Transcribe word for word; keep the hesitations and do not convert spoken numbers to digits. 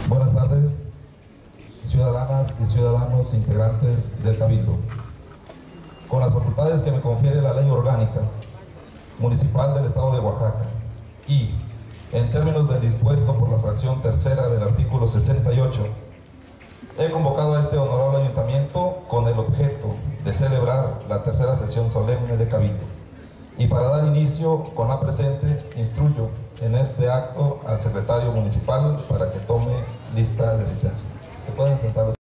Buenas tardes, ciudadanas y ciudadanos integrantes del Cabildo. Con las facultades que me confiere la Ley Orgánica Municipal del Estado de Oaxaca y, en términos del dispuesto por la fracción tercera del artículo sesenta y ocho, he convocado a este honorable ayuntamiento con el objeto de celebrar la tercera sesión solemne de Cabildo. Y para dar inicio con la presente, instruyo en este acto al secretario municipal para que tome lista de asistencia. ¿Se pueden sentar los